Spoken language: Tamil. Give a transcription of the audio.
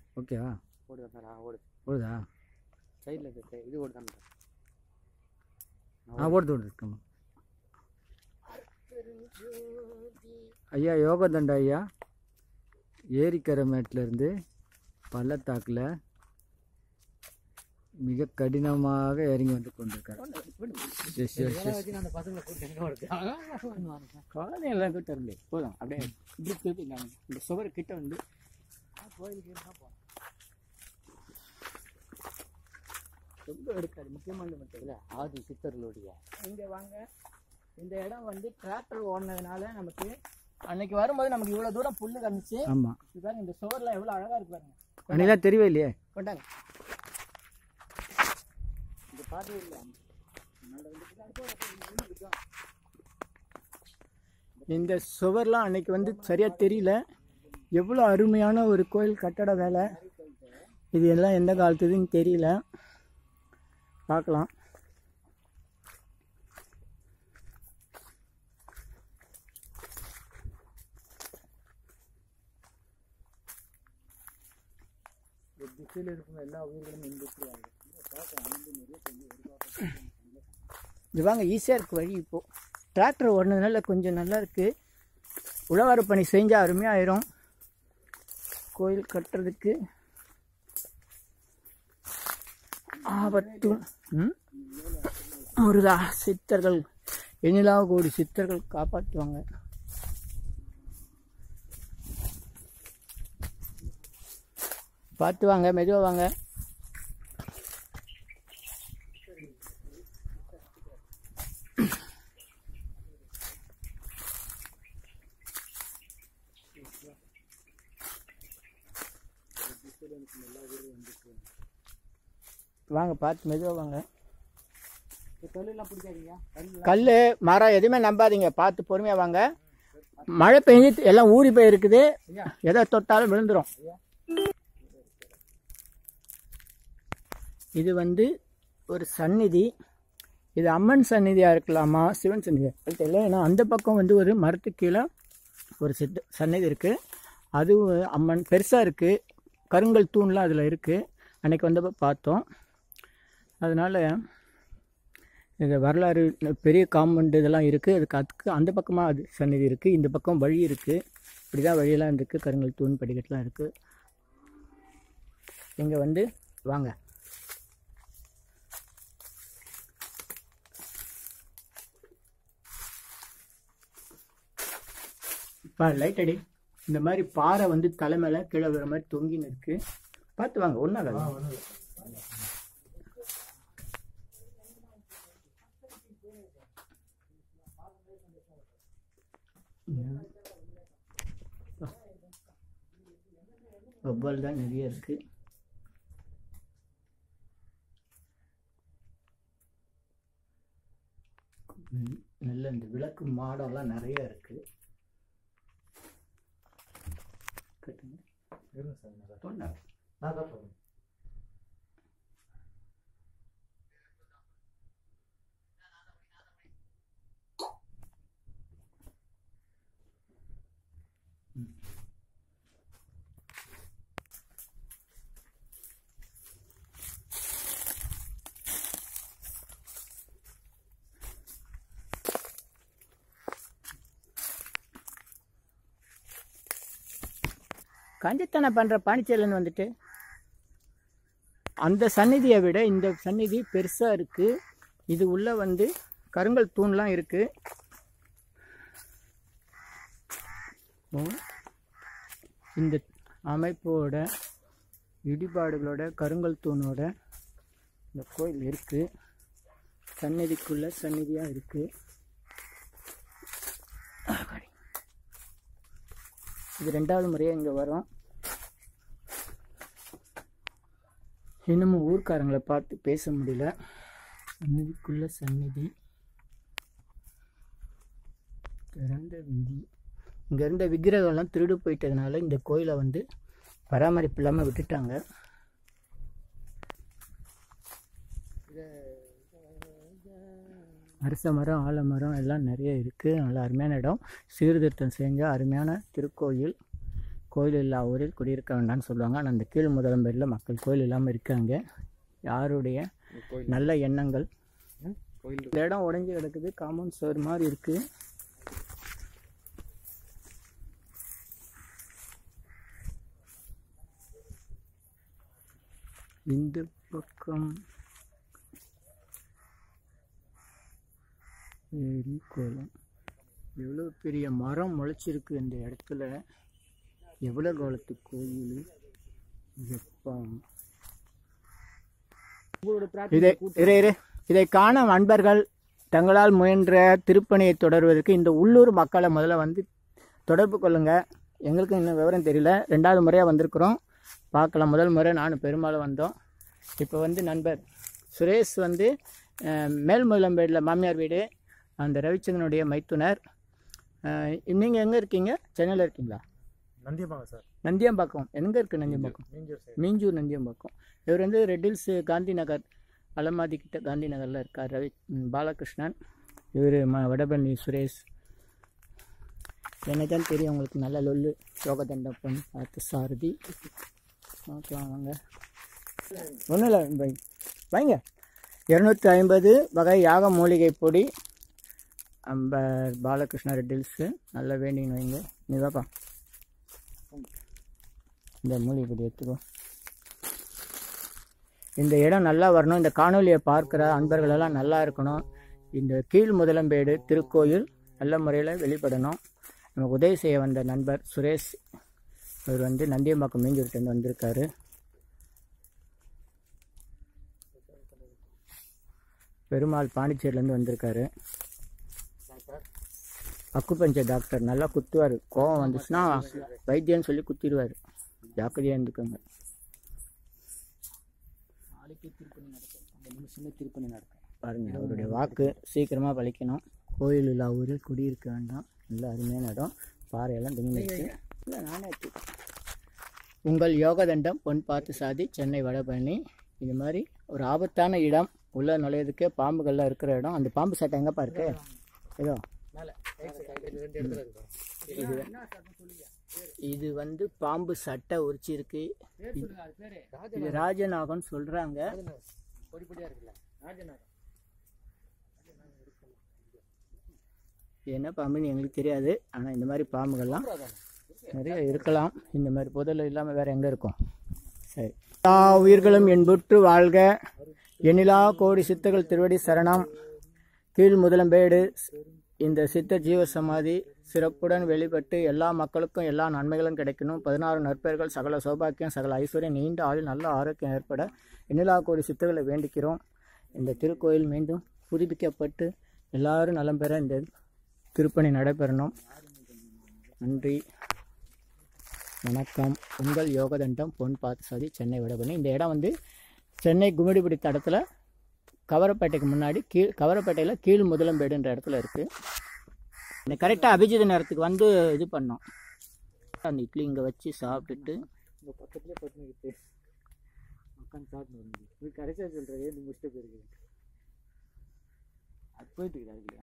ஓகேவா? ஓடுதா? ஓடுது. ஓடுதா? சைடில் இருக்கு. இது ஓடுதான். ஓடுது ஓடுது. ஐயா யோகதண்டா ஐயா ஏரிக்கரை மேட்டிலேருந்து பள்ளத்தாக்கில் மிக கடினமாக இறங்கி வந்து கொண்டிருக்காரு. குழந்தைங்களாம் கிட்ட இருந்து போதும். அப்படியே இப்படி திருப்பி இந்த சுவர் கிட்ட வந்து கோயிலுக்கு போகலாம். ரொம்ப எடுக்காது. முக்கியமான மட்டும் இல்லை, ஆதி சித்தர்களுடைய இங்கே வாங்க. இந்த இடம் வந்து டிராக்டர் ஓடினதுனால நமக்கு அன்னைக்கு வரும்போது நமக்கு இவ்வளோ தூரம் புல்லு காமிச்சு. ஆமாம், பாருங்க இந்த சுவர்லாம் எவ்வளோ அழகாக இருக்கு பாருங்க. அன்னைக்கெல்லாம் தெரியவே இல்லையே. கொண்டாங்க இந்த பாட்டு இல்லை. இந்த சுவர்லாம் அன்னைக்கு வந்து சரியா தெரியல. எவ்வளோ அருமையான ஒரு கோயில் கட்டட வேலை. இது எல்லாம் எந்த காலத்துதுன்னு தெரியல. பார்க்கலாம். திசையில் இருக்கும் எல்லா உயிர்களும் இன்புற்றுவாங்க. இது வாங்க, ஈஸியாக இருக்குது வழி. இப்போது டிராக்டர் ஓடுனதுனால கொஞ்சம் நல்லா இருக்குது. உழவார பணி செஞ்சால் அருமையாயிரும். கோயில் கட்டுறதுக்கு ஆபத்தும் முருகா சித்தர்கள் எண்ணிலாக கோடி சித்தர்கள் காப்பாற்றுவாங்க. பார்த்து வாங்க, மெதுவாக வாங்க. வாங்க, பார்த்து மெதுவாக வாங்க. கல்லெல்லாம் பிடிக்காதீங்க. கல் மரம் எதுவுமே நம்பாதீங்க. பார்த்து பொறுமையாக வாங்க. மழை பெஞ்சு எல்லாம் ஊறி போயிருக்குது. எதை தொட்டாலும் விழுந்துடும். இது வந்து ஒரு சந்நிதி. இது அம்மன் சந்நிதியாக இருக்கலாமா, சிவன் சந்நிதியாக அது தெரியல. ஏன்னா அந்த பக்கம் வந்து ஒரு மரத்துக்கு கீழே ஒரு சந்நிதி இருக்குது. அதுவும் அம்மன் பெருசாக இருக்குது. கருங்கல் தூண்லாம் அதில் இருக்குது. அன்றைக்கி வந்தப்போ பார்த்தோம். அதனால் இந்த வரலாறு பெரிய காம்பவுண்டு இதெல்லாம் இருக்குது. அதுக்கு அந்த பக்கமாக அது சந்நிதி இருக்குது. இந்த பக்கம் வழி இருக்குது. இப்படி தான் வழியெல்லாம் இருக்குது. கருங்கல் தூண் படிக்கட்டுலாம் இருக்குது. இங்கே வந்து வாங்க. லைட் அடி. இந்த மாதிரி பாறை வந்து தலை மேலே கீழே வர மாதிரி தொங்கின்னு இருக்கு. பார்த்து வாங்க. ஒன்றும் வவ்வால் தான் நிறைய இருக்கு. நல்ல இந்த விளக்கு மாடெல்லாம் நிறைய இருக்கு. கஞ்சித்தனை பண்ணுற பாண்டிச்சேரியிலேருந்து வந்துட்டு அந்த சந்நிதியை விட இந்த சந்நிதி பெருசாக இருக்குது. இது உள்ளே வந்து கருங்கல் தூண்லாம் இருக்குது. இந்த அமைப்போட இடிபாடுகளோட கருங்கல் தூணோட இந்த கோயில் இருக்குது. சந்நிதிக்குள்ளே சந்நிதியாக இருக்குது. இது 2வது முறையாக இங்கே வரும். இன்னமும் ஊர்க்காரங்களை பார்த்து பேச முடியல. சந்நிதிக்குள்ள சந்நிதி, திறந்த வீதி. இங்கே இருந்த விக்கிரகம்லாம் திருடு போயிட்டதுனால இந்த கோயிலை வந்து பராமரிப்பு இல்லாமல் விட்டுட்டாங்க. அரச மரம், ஆலமரம் எல்லாம் நிறைய இருக்குது. நல்ல அருமையான இடம். சீர்திருத்தம் செஞ்ச அருமையான திருக்கோயில். கோயில் இல்லா ஊரில் குடியிருக்க வேண்டாம்னு சொல்லுவாங்க. ஆனால் அந்த கீழ் முதலம்பேரில் மக்கள் கோயில் இல்லாமல் இருக்காங்க. யாருடைய நல்ல எண்ணங்கள். இந்த இடம் உடைஞ்சு கிடக்குது, காம்பவுண்ட் சுவர் மாதிரி இருக்குது. இந்த பக்கம் ஏரி கோலம். எவ்வளோ பெரிய மரம் முளைச்சிருக்கு இந்த இடத்துல. எவ்வளோ காலத்து கோயில். இதை காண அன்பர்கள் தங்களால் முயன்ற திருப்பணியை தொடர்வதற்கு இந்த உள்ளூர் மக்களை முதல்ல வந்து தொடர்பு கொள்ளுங்கள். எங்களுக்கு இன்னும் விவரம் தெரியல, 2வது முறையாக வந்திருக்கிறோம். பார்க்கலாம். முதல் முறை நானும் பெருமாளும் வந்தோம். இப்போ வந்து நண்பர் சுரேஷ் வந்து மேல் முதலம்பேடில் மாமியார் வீடு, அந்த ரவிச்சந்திரனுடைய மைத்துனர். நீங்கள் எங்கே இருக்கீங்க? சென்னையில் இருக்கீங்களா? நந்தியம்பாக்கம் சார். நந்தியம்பாக்கம் எங்கே இருக்குது? நந்தியம்பாக்கம் மீஞ்சூர் நந்தியம்பாக்கம். இவர் வந்து ரெட் ஹில்ஸ் காந்தி நகர் அலமாதி கிட்ட காந்தி நகரில் இருக்கார். பாலகிருஷ்ணன். இவர் வடபழனி சுரேஷ். எனக்கு தான் தெரியும் உங்களுக்கு நல்ல லொல்லு. யோகதண்டப்பன் பார்த்து சாரதி. பார்க்கலாம் வாங்க. ஒன்றும் இல்லை வைங்க. 250 வகை யாக மூலிகை பொடி. Balakrishna red hills. நல்லா வேண்டிங்கன்னு வைங்க. நீ வாப்பா, இந்த மூலிகை பொடி எடுத்துக்கோ. இந்த இடம் நல்லா வரணும். இந்த காணொலியை பார்க்குற அன்பர்களெல்லாம் நல்லா இருக்கணும். இந்த கீழ் முதலம்பேடு திருக்கோயில் நல்ல முறையில் வெளிப்படணும். நமக்கு உதவி செய்ய வந்த நண்பர் சுரேஷ், அவர் வந்து நந்தியம்பாக்கம் மீஞ்சூர்லேருந்து வந்திருக்காரு. பெருமாள் பாண்டிச்சேரியிலேருந்து வந்திருக்காரு. அக்குபஞ்சர் டாக்டர் நல்லா குத்துவார். கோவம் வந்துச்சுன்னா வைத்தியம்னு சொல்லி குத்திடுவார். ஜாக்கிரதையாக இருந்துக்கோங்க. நாளைக்கு திருப்பணி நடக்கும், அந்த நிமிஷமே திருப்பணி நடக்கும். பாருங்கள், அவருடைய வாக்கு சீக்கிரமாக பழிக்கணும். கோயில் இல்லா ஊரில் குடியிருக்க வேண்டாம். நல்ல அருமையான இடம். பாறையெல்லாம் திங்கிச்சு. இல்லை நானே உங்கள் யோகதண்டம் பொன் பார்த்து சாதி சென்னை வடபழனி. இது மாதிரி ஒரு ஆபத்தான இடம். உள்ள நுழையதுக்கே பாம்புகள்லாம் இருக்கிற இடம். அந்த பாம்பு சட்டை எங்கப்பா இருக்கு? ஏதோ இது வந்து பாம்பு சட்டை உரிச்சிருக்கு. இது ராஜநாகம் சொல்றாங்க. என்ன பாம்புன்னு எங்களுக்கு தெரியாது. ஆனால் இந்த மாதிரி பாம்புகள்லாம் நிறைய இருக்கலாம். இந்த மாதிரி புதல் இல்லாமல் வேற எங்கே இருக்கும்? சரி. எல்லா உயிர்களும் என்புற்று வாழ்க. எண்ணிலா கோடி சித்தர்கள் திருவடி சரணம். கீழ் முதலம்பேடு இந்த சித்த ஜீவ சமாதி சிறப்புடன் வெளிப்பட்டு எல்லா மக்களுக்கும் எல்லா நன்மைகளும் கிடைக்கணும். 16 நற்பெயர்கள், சகல சௌபாக்கியம், சகல ஐஸ்வர்யம், நீண்ட ஆயுள், நல்ல ஆரோக்கியம் ஏற்பட எண்ணிலா கோடி சித்தர்களை வேண்டிக்கிறோம். இந்த திருக்கோயில் மீண்டும் புதுப்பிக்கப்பட்டு எல்லாரும் நலம் பெற இந்த திருப்பணி நடைபெறணும். நன்றி, வணக்கம். உங்கள் யோகதண்டம் பொன் பார்த்து சாதி சென்னை வடபழனி. இந்த இடம் வந்து சென்னை கும்மிடிப்பிடி தடத்தில் கவரப்பேட்டைக்கு முன்னாடி கவரப்பேட்டையில் கீழ் முதலம்பேடுன்ற இடத்துல இருக்குது. இந்த கரெக்டாக அபிஜித நேரத்துக்கு வந்து இது பண்ணோம். அந்த இட்லி இங்கே வச்சு சாப்பிட்டுட்டு இந்த பக்கத்துலேயே பட்டுனுக்கிட்டு உட்காந்து சாப்பிட்டு கடைசியாக சொல்கிறேன். முடிச்சுட்டு போயிருக்கு. அது போயிட்டு இருக்குது.